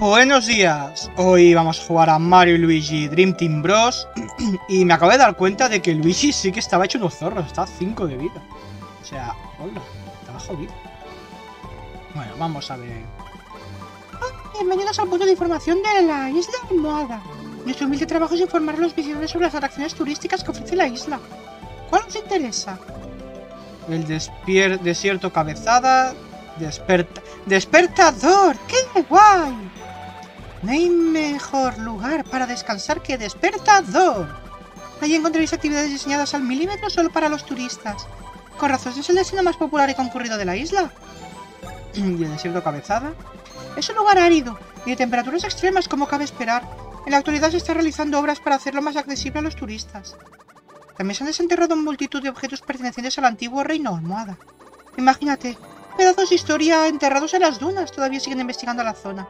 Buenos días, hoy vamos a jugar a Mario y Luigi Dream Team Bros. Y me acabo de dar cuenta de que Luigi sí que estaba hecho unos zorros, está a 5 de vida. O sea, hola, estaba jodido. Bueno, vamos a ver. Bienvenidos al punto de información de la isla Almohada. Nuestro humilde trabajo es informar a los visitantes sobre las atracciones turísticas que ofrece la isla. ¿Cuál os interesa? El desierto Cabezada. ¡Despertador! ¡Qué guay! No hay mejor lugar para descansar que Despertador. Allí encontraréis actividades diseñadas al milímetro solo para los turistas. Con razón es el destino más popular y concurrido de la isla. ¿Y el desierto Cabezada? Es un lugar árido y de temperaturas extremas como cabe esperar. En la actualidad se están realizando obras para hacerlo más accesible a los turistas. También se han desenterrado multitud de objetos pertenecientes al antiguo reino Almohada. Imagínate, pedazos de historia enterrados en las dunas. Todavía siguen investigando la zona.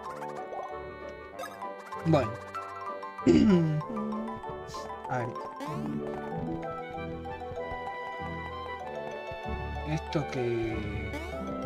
Bueno. A ver. Esto que...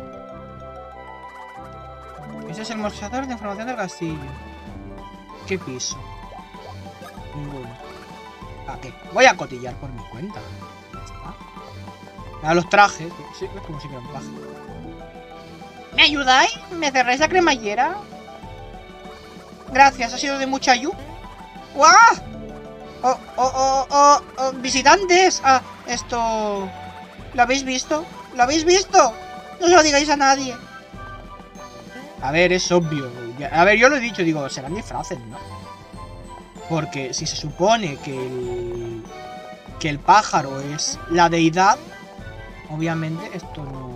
Este es el mostrador de información del castillo. ¿Qué piso? Ninguno. ¿A qué? Voy a cotillar por mi cuenta. Ya está. A los trajes. Sí, es como si fuera un traje. ¿Me ayudáis? ¿Me cerráis la cremallera? Gracias, ha sido de mucha ayuda. ¡Guau! ¡Visitantes! Ah, esto... ¿Lo habéis visto? ¿Lo habéis visto? No se lo digáis a nadie. A ver, es obvio. A ver, yo lo he dicho, digo, serán disfraces, ¿no? Porque si se supone que el pájaro es la deidad, obviamente esto no...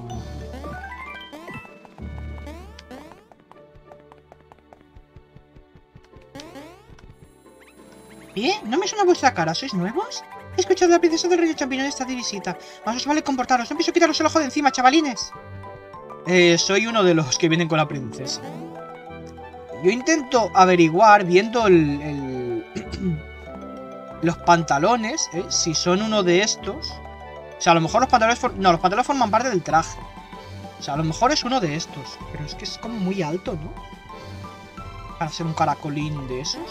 ¿No me suena vuestra cara? ¿Sois nuevos? He escuchado a la princesa del rey champiñón está de visita. Más os vale comportaros. No pienso quitaros el ojo de encima, chavalines. Soy uno de los que vienen con la princesa. Yo intento averiguar, viendo los pantalones, si son uno de estos. O sea, a lo mejor los pantalones... No, los pantalones forman parte del traje. O sea, a lo mejor es uno de estos. Pero es que es como muy alto, ¿no? Para ser un caracolín de esos.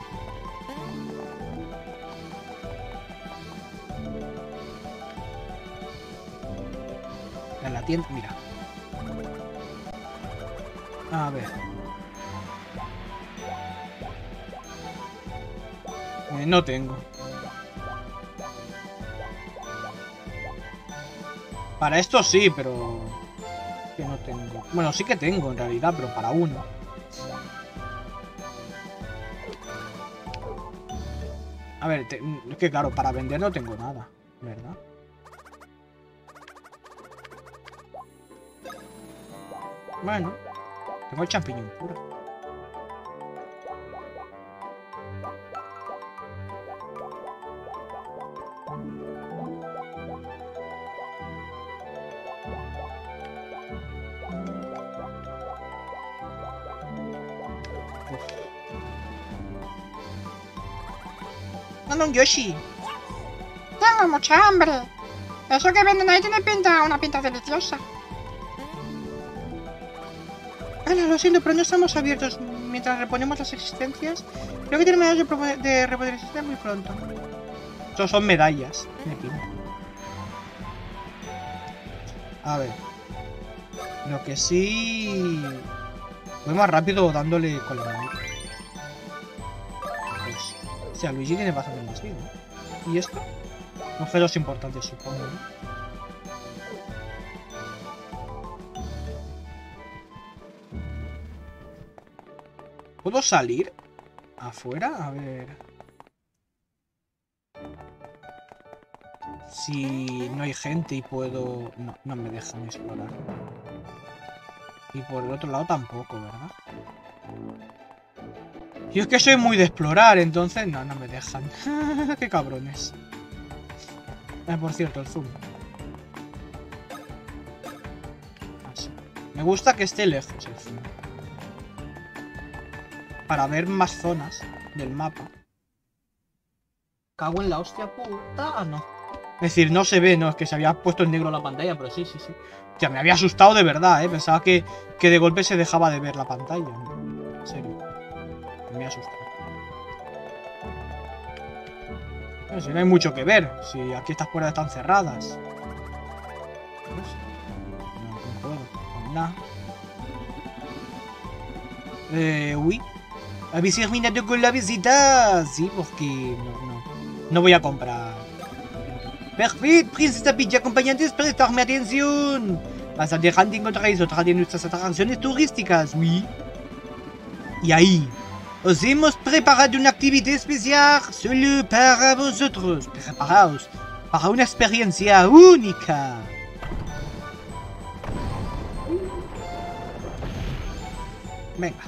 En la tienda, mira. A ver. No tengo. Para esto sí, pero... que no tengo. Bueno, sí que tengo en realidad, pero para uno. A ver, es que claro, para vender no tengo nada, ¿verdad? Bueno, tengo el champiñón puro. ¡Anda un Yoshi! ¡Tengo mucha hambre! Eso que venden ahí tiene una pinta deliciosa. Hola, lo siento, pero no estamos abiertos mientras reponemos las existencias. Creo que terminamos de reponer existencias muy pronto. Estos son medallas. Me pino. A ver. Lo que sí... voy más rápido dándole con la mano. Pues, o sea, Luigi tiene bastante más vida, ¿no? ¿Y esto? Objetos importantes, supongo, ¿no? ¿Puedo salir afuera? A ver... si no hay gente y puedo... No, no me dejan explorar. Y por el otro lado tampoco, ¿verdad? Yo es que soy muy de explorar, entonces... No, no me dejan. ¡Qué cabrones! Por cierto, el zoom. Así. Me gusta que esté lejos el zoom. Para ver más zonas del mapa. Cago en la hostia puta. Ah, no. Es decir, no se ve, no, es que se había puesto en negro la pantalla, pero sí, sí, sí. O sea, me había asustado de verdad, ¿eh? Pensaba que de golpe se dejaba de ver la pantalla. En serio. me asustan. No, si no hay mucho que ver. Si aquí estas puertas están cerradas. No puedo. Nada. Uy. ¿Habéis terminado con la visita? Sí, porque no voy a comprar. Perfecto, princesa Peach, acompañantes, prestarme atención. Más adelante encontraréis otra de nuestras atracciones turísticas, oui. Y ahí, os hemos preparado una actividad especial solo para vosotros. Preparaos para una experiencia única. Venga.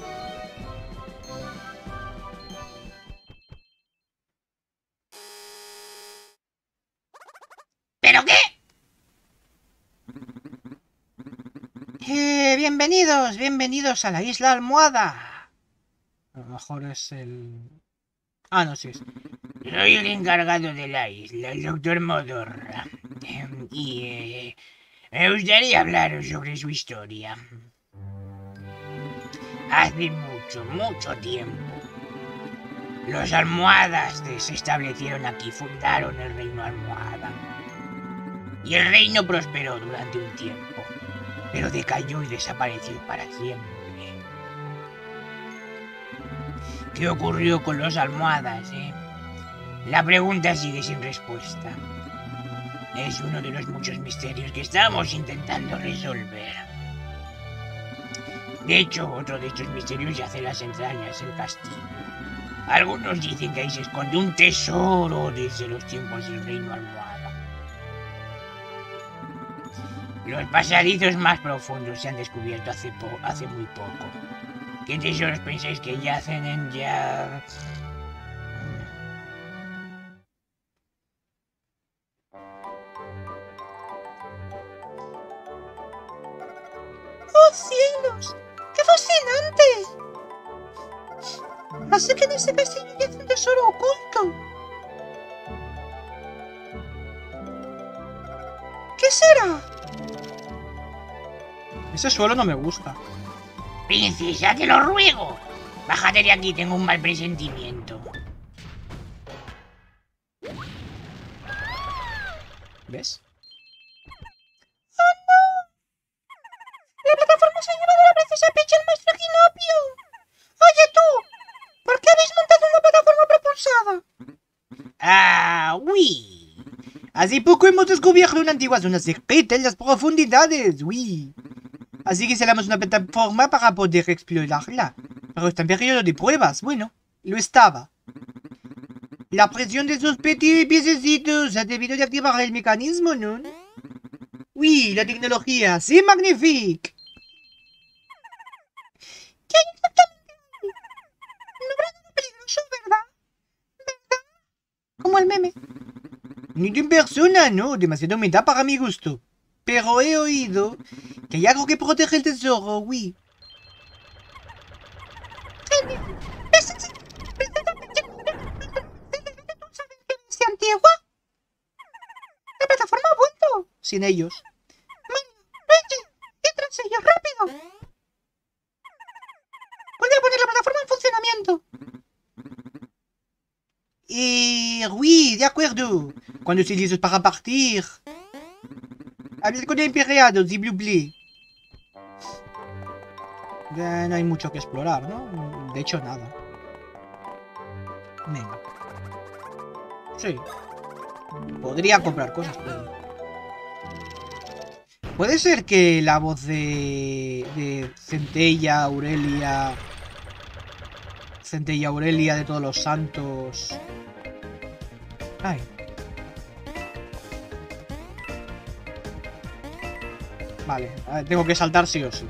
¿Pero qué? Bienvenidos a la isla Almohada. A lo mejor es el... Ah, no, sí es. Soy el encargado de la isla, el doctor Modorra. Y me gustaría hablaros sobre su historia. Hace mucho tiempo, los almohadas se establecieron aquí, fundaron el reino Almohada. Y el reino prosperó durante un tiempo, pero decayó y desapareció para siempre. ¿Qué ocurrió con los almohadas, La pregunta sigue sin respuesta. Es uno de los muchos misterios que estamos intentando resolver. De hecho, otro de estos misterios yace en las entrañas del castillo. Algunos dicen que ahí se esconde un tesoro desde los tiempos del reino Almohada. Los pasadizos más profundos se han descubierto hace muy poco. ¿Qué tesoros pensáis que yacen en ya...? ¡Oh, cielos! ¡Qué fascinante! Así que en ese castillo yace un tesoro oculto. ¿Qué será? Ese suelo no me gusta. ¡Princesa, te lo ruego! Bájate de aquí, tengo un mal presentimiento. ¿Ves? ¡Oh, no! La plataforma se ha llevado a la princesa Peach al maestro Equinopio. Oye, tú, ¿por qué habéis montado una plataforma propulsada? ¡Ah, uy! Hace poco hemos descubierto una antigua zona secreta en las profundidades, uy. Así que instalamos una plataforma para poder explorarla. Pero está en periodo de pruebas. Bueno, lo estaba. La presión de esos piececitos ha debido de activar el mecanismo, ¿no? Uy, la tecnología, ¡sí, magnífico! ¿Qué hay exactamente ahí? No habrá nada peligroso, ¿verdad? ¿Verdad? Como el meme. Ni en persona, no, demasiado humedad para mi gusto. Pero he oído que hay algo que protege el tesoro, oui. ¿Es antigua? La plataforma ha vuelto. Sin ellos. Mario, Luigi, entra en ellos, rápido. Vuelve a poner la plataforma en funcionamiento. Oui, de acuerdo. Cuando estés listos para partir. Hablar con el emperador, s'il vous plaît. Ya no hay mucho que explorar, ¿no? De hecho, nada. Venga. Sí. Podría comprar cosas, pero... ¿Puede ser que la voz de Centella Aurelia... Centella Aurelia de todos los santos... Ay... Vale, tengo que saltar sí o sí.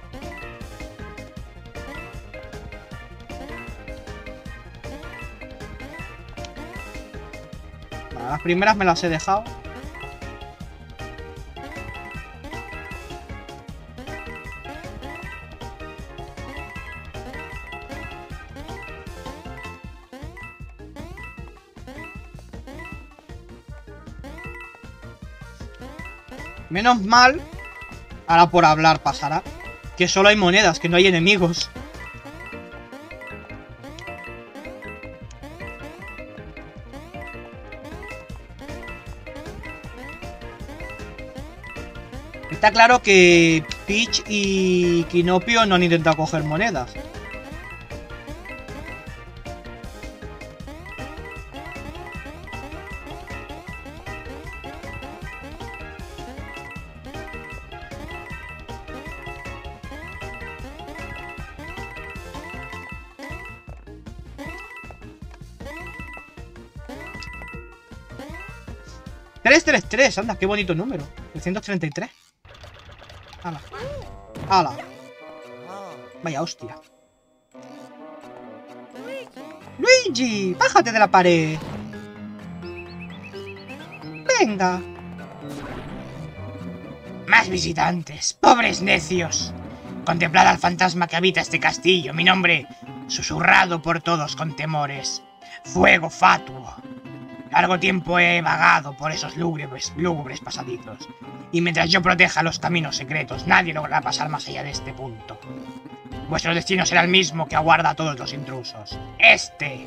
Vale, las primeras me las he dejado. Menos mal... Ahora por hablar pasará. Que solo hay monedas, que no hay enemigos. Está claro que Peach y Kinopio no han intentado coger monedas. ¡333! Anda, qué bonito número. 333. ¡Hala! ¡Hala! Vaya hostia. ¡Luigi! ¡Bájate de la pared! ¡Venga! Más visitantes, pobres necios. Contemplad al fantasma que habita este castillo, mi nombre, susurrado por todos con temores. Fuego fatuo. Largo tiempo he vagado por esos lúgubres pasadizos, y mientras yo proteja los caminos secretos, nadie logrará pasar más allá de este punto. Vuestro destino será el mismo que aguarda a todos los intrusos. ¡Este!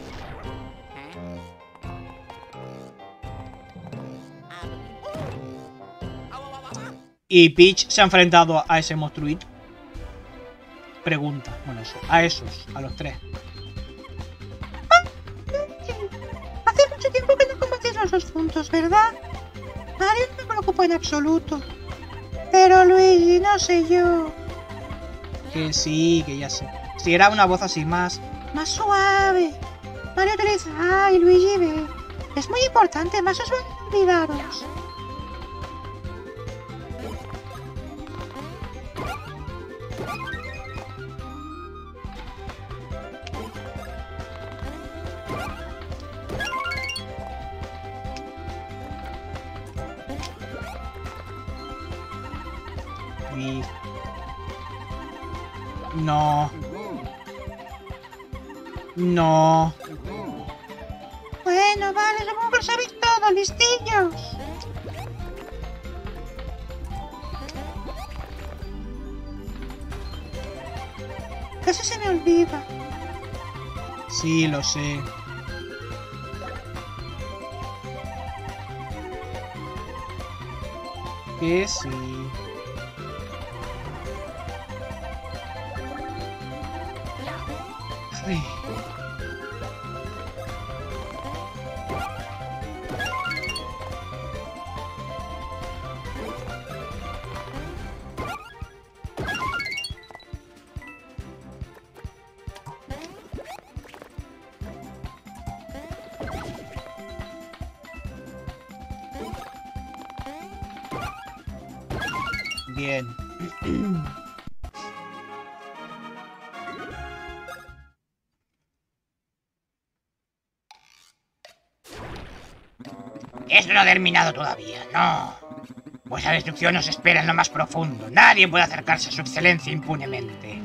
¿Y Peach se ha enfrentado a ese monstruito? Pregunta. Bueno, eso. A esos. A los tres. Hace mucho tiempo que no combatéis los dos juntos, ¿verdad? Mario no me preocupa en absoluto. Pero Luigi, no sé yo. Que sí, que ya sé. Si era una voz así más suave. Mario utiliza A y Luigi B. Es muy importante, más os van a olvidaros. y... No. No. Bueno, vale, supongo que lo sabéis todo, listillos. Casi se me olvida. Sí, lo sé. Que sí. Ay. Bien. Esto no ha terminado todavía, no. Vuestra destrucción os espera en lo más profundo. Nadie puede acercarse a su excelencia impunemente.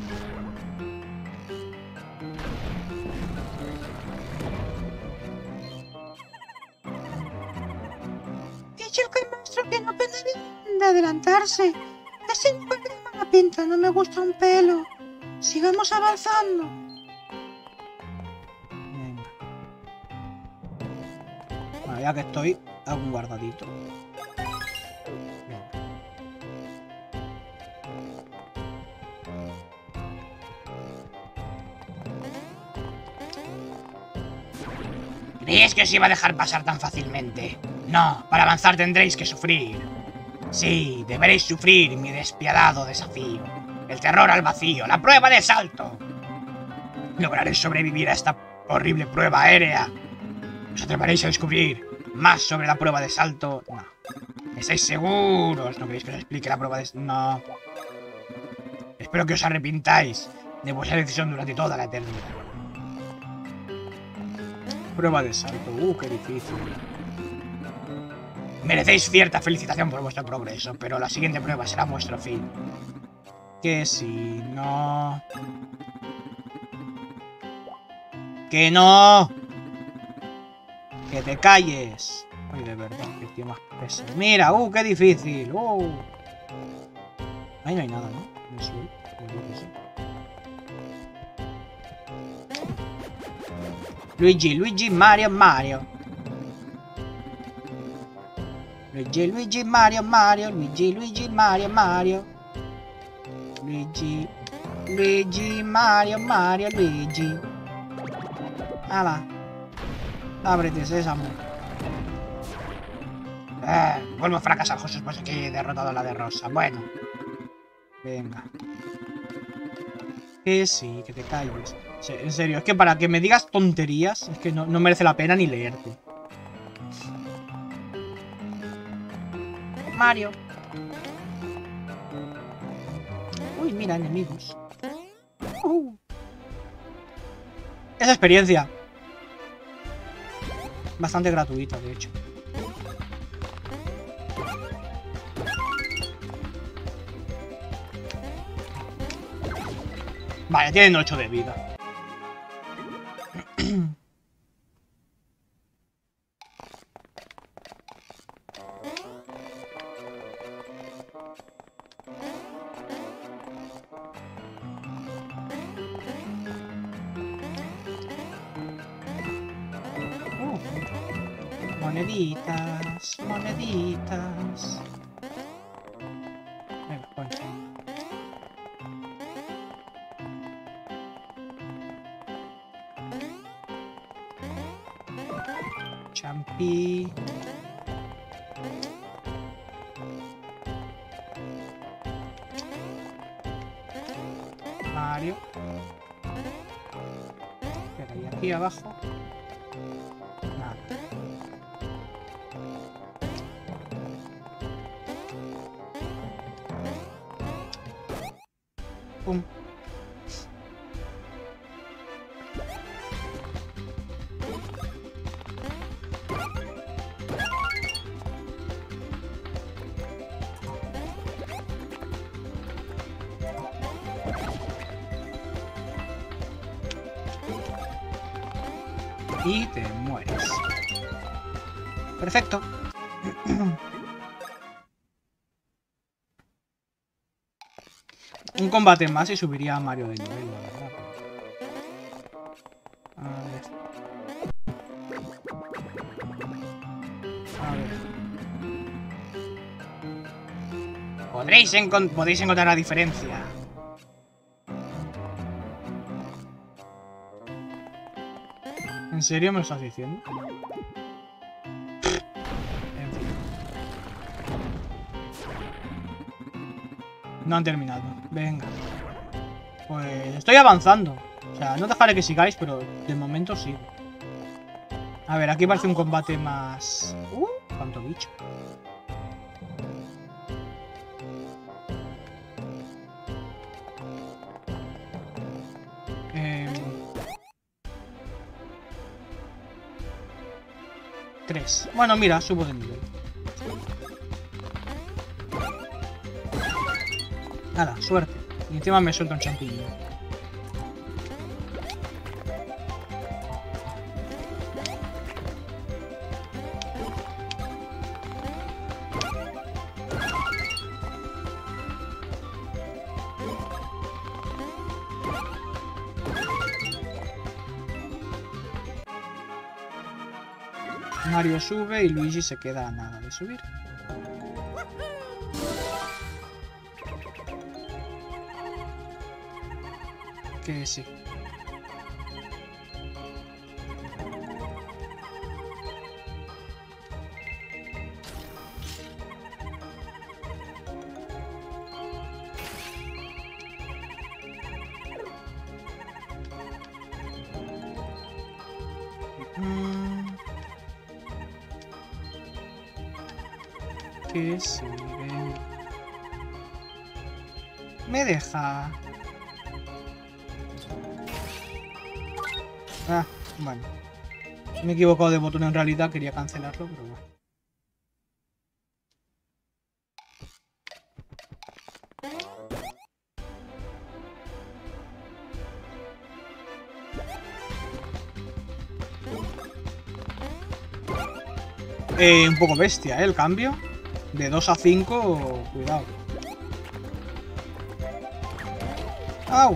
Dicho que el monstruo que no pende bien de adelantarse. Ese no tiene mala pinta, no me gusta un pelo. Sigamos avanzando. Venga. Bueno, ya que estoy, hago un guardadito. Venga. ¿Creéis que os iba a dejar pasar tan fácilmente? No, para avanzar tendréis que sufrir. Sí, deberéis sufrir mi despiadado desafío. El terror al vacío, la prueba de salto. ¿Lograréis sobrevivir a esta horrible prueba aérea? ¿Os atreveréis a descubrir más sobre la prueba de salto? No. ¿Estáis seguros? ¿No queréis que os explique la prueba de salto? No. Espero que os arrepintáis de vuestra decisión durante toda la eternidad. Prueba de salto. Qué difícil. Merecéis cierta felicitación por vuestro progreso, pero la siguiente prueba será vuestro fin. Que si no... ¡Que no! ¡Que te calles! Ay, de verdad, que tío más pesado. ¡Mira! ¡Qué difícil! Ahí no hay nada, ¿no? Me suelo. Luigi, Mario. Luigi, Luigi, Mario, Mario, Luigi, Luigi, Mario, Mario. Luigi, Luigi, Mario, Mario, Luigi. ¡Hala! Ábrete, sésamo. Vuelvo a fracasar, José, después de que he derrotado a la de Rosa. Bueno. Venga. Que sí, que te calles. En serio, es que para que me digas tonterías, es que no merece la pena ni leerte. Mario. Uy, mira, enemigos. Esa experiencia. Bastante gratuita, de hecho. Vale, tienen 8 de vida. Moneditas, moneditas. Venga, ponte. Champi. Mario. Espera, y aquí abajo. Nada. Pum. Y te mueres. Perfecto. Un combate más y subiría a Mario de nivel, la verdad. A ver. Podéis encontrar la diferencia. ¿En serio me lo estás diciendo? En fin. No han terminado. Venga. Pues estoy avanzando. O sea, no dejaré que sigáis, pero de momento sigo. A ver, aquí parece un combate más... cuánto bicho. Bueno, mira, subo de nivel. Nada, suerte. Y encima me suelta un champiñón. Mario sube y Luigi se queda a nada de subir. Que sí. Que sí, ven. Me deja. Ah, bueno. Me he equivocado de botón en realidad, quería cancelarlo, pero bueno. Un poco bestia, el cambio. De 2 a 5, cuidado. ¡Au!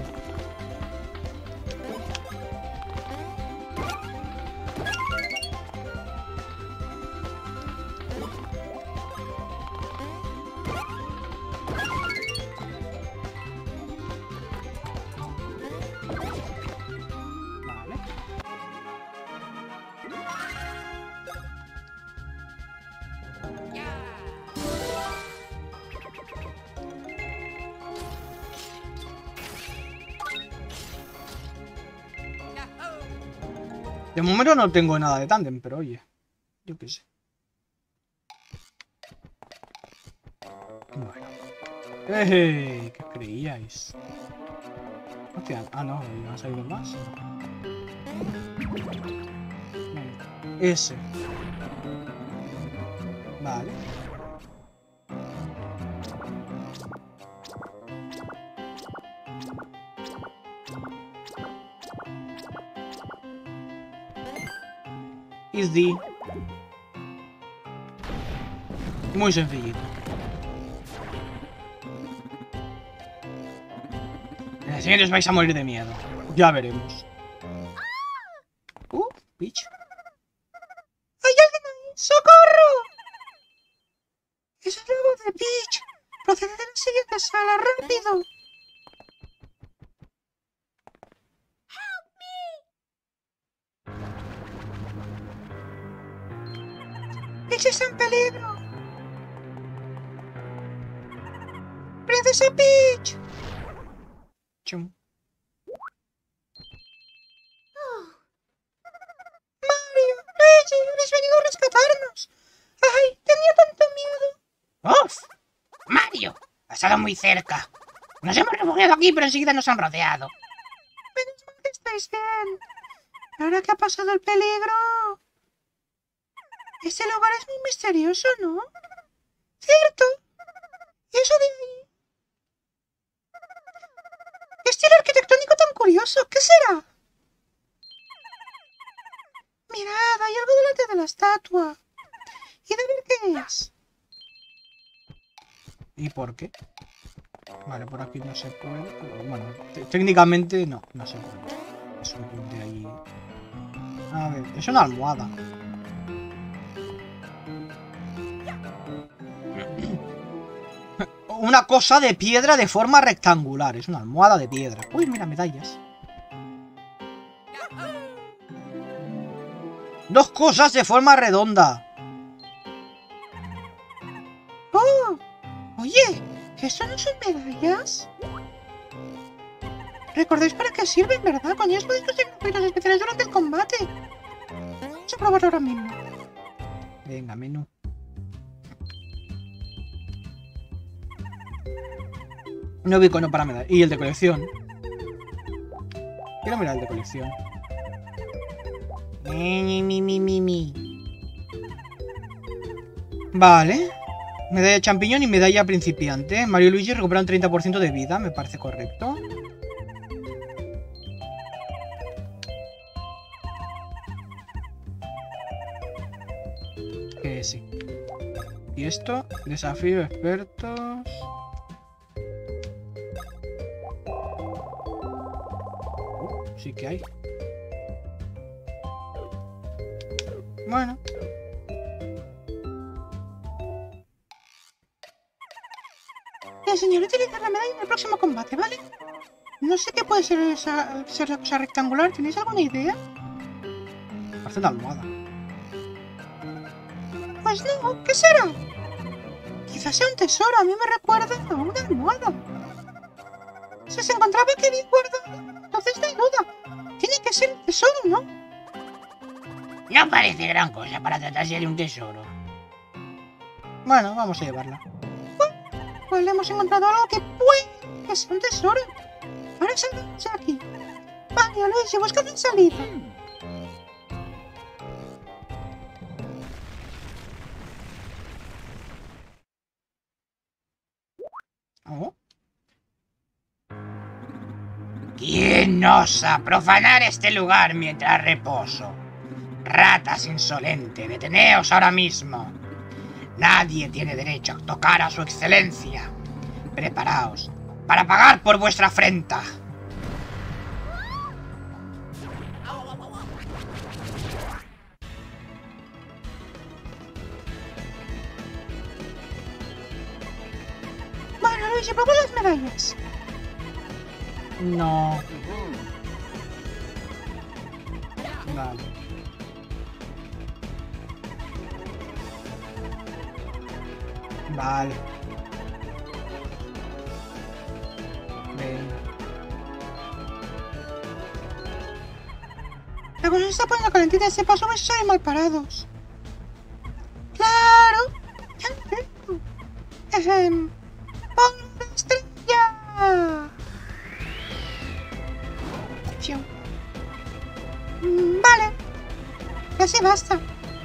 De momento no tengo nada de tándem, pero oye, yo qué sé. Bueno. ¿Qué creíais? Hostia, no, ¿me ha salido más? Venga, ese. Vale. Easy. Muy sencillito. En el siguiente os vais a morir de miedo. Ya veremos. Peach. ¡Hay alguien ahí! ¡Socorro! ¡Es el lobo de Peach! ¡Procede de la siguiente sala! ¡Rápido! ¡Peach está en peligro! ¡Princesa Peach! Chum. ¡Mario! ¡Luigi! ¡Habéis venido a rescatarnos! ¡Ay! ¡Tenía tanto miedo! ¡Uf! ¡Mario! Ha estado muy cerca. Nos hemos refugiado aquí, pero enseguida nos han rodeado. Menos mal que estáis bien. ¿Ahora que ha pasado el peligro? Este lugar es muy misterioso, ¿no? ¿Cierto? ¿Y eso de ahí? ¿Qué estilo arquitectónico tan curioso? ¿Qué será? Mirad, hay algo delante de la estatua. ¿Y de ver qué es? ¿Y por qué? Vale, por aquí no se puede. Bueno, técnicamente no se puede. Es un de ahí. A ver, es una almohada. Una cosa de piedra de forma rectangular. Es una almohada de piedra. Uy, mira, medallas. Dos cosas de forma redonda. ¡Oh! Oye, ¿eso no son medallas? ¿Recordáis para qué sirven, verdad? Con ellos podéis conseguir objetos especiales durante el combate. Vamos a probarlo ahora mismo. Venga, menú. No vi icono para medallas. Y el de colección. Quiero mirar el de colección. Vale. Medalla champiñón y medalla principiante. Mario y Luigi recuperan un 30% de vida. Me parece correcto. Que sí. Y esto, desafío expertos. Sí que hay. Bueno. El señor utiliza la medalla en el próximo combate, ¿vale? No sé qué puede ser ser la cosa rectangular. ¿Tenéis alguna idea? Parece una almohada. Pues no, ¿qué será? Quizás sea un tesoro. A mí me recuerda a una almohada. Si se encontraba aquí bien guardado, entonces no hay duda. Tiene que ser un tesoro, ¿no? No parece gran cosa para tratarse de un tesoro. Bueno, vamos a llevarla. Pues hemos encontrado algo que puede que sea un tesoro. Ahora salgamos de aquí. Vale, Luigi, busca la salida. Oh. ¿Quién osa profanar este lugar mientras reposo? Ratas insolente, deteneos ahora mismo. Nadie tiene derecho a tocar a su excelencia. Preparaos para pagar por vuestra afrenta. Bueno, Luigi, vamos a las medallas. No. Vale. Vale. Venga. La cosa se está poniendo calentita y ese paso vais a salir mal parados. ¡Claro! ¡Ya lo veo! ¡Pon la estrella! Fiu. Vale. Y así basta.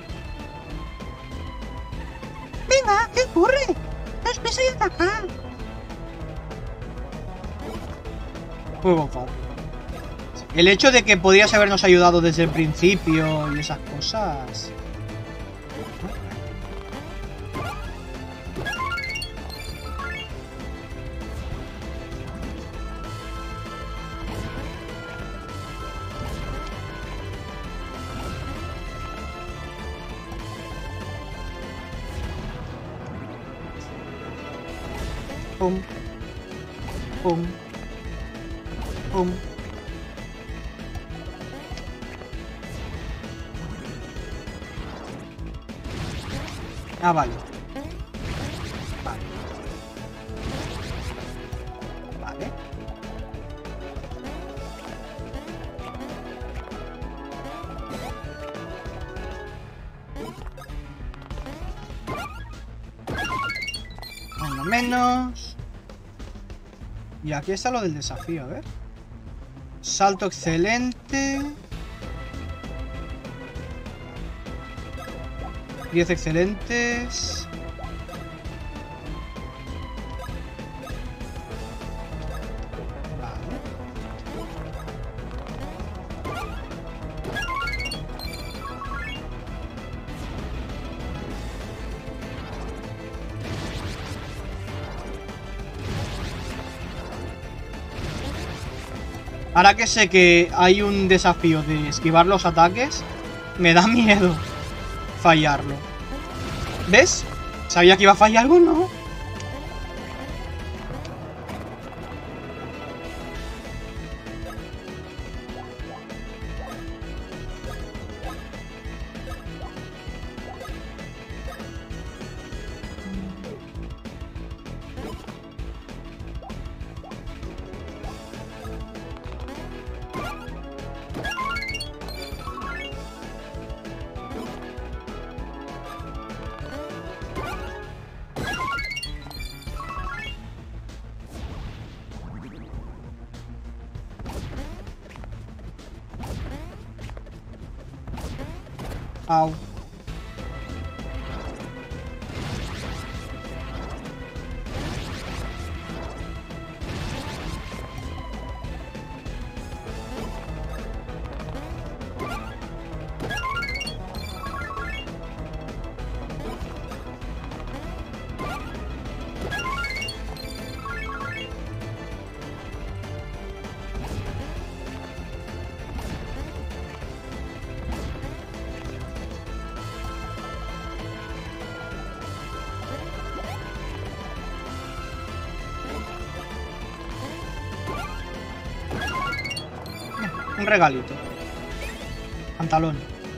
Venga, ¿qué ocurre? ¡Daos prisa y atacad! Juego fácil. El hecho de que podrías habernos ayudado desde el principio y esas cosas... Pum. Pum. Pum. Ah, vale. Vale. Vale. Uno menos. Y aquí está lo del desafío, a ver. Salto excelente. 10 excelentes. Vale. Ahora que sé que hay un desafío de esquivar los ataques, me da miedo fallarlo. ¿Ves? Sabía que iba a fallar algo, ¿no? Au. Un regalito. Pantalón.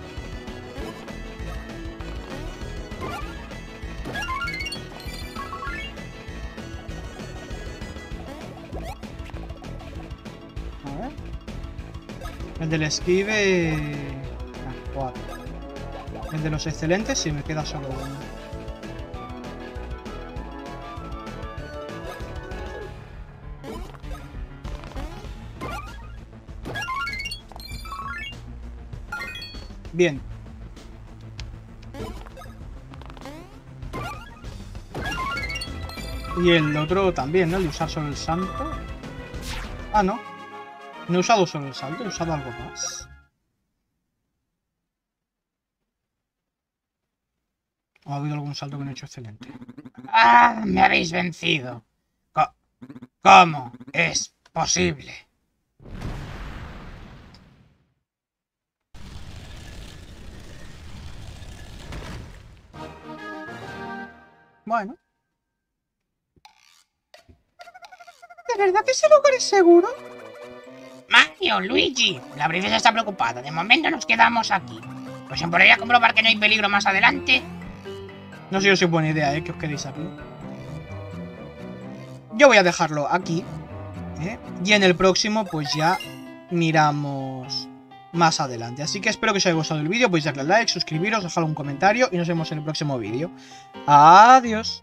A ver. El del esquive... 4. El de los excelentes sí, me queda solo uno. Bien. Y el otro también, ¿no? El de usar solo el salto. Ah, no. No he usado solo el salto, he usado algo más. ¿O ha habido algún salto que no he hecho excelente? ¡Ah! Me habéis vencido. ¿Cómo es posible? Bueno. ¿De verdad que ese lugar es seguro? Mario, Luigi, la princesa está preocupada. De momento nos quedamos aquí. Pues se podría comprobar que no hay peligro más adelante. No sé si es buena idea, ¿eh? Que os quedéis aquí. Yo voy a dejarlo aquí, ¿eh? Y en el próximo, pues ya miramos más adelante. Así que espero que os haya gustado el vídeo, podéis darle a like, suscribiros, dejar un comentario y nos vemos en el próximo vídeo. Adiós.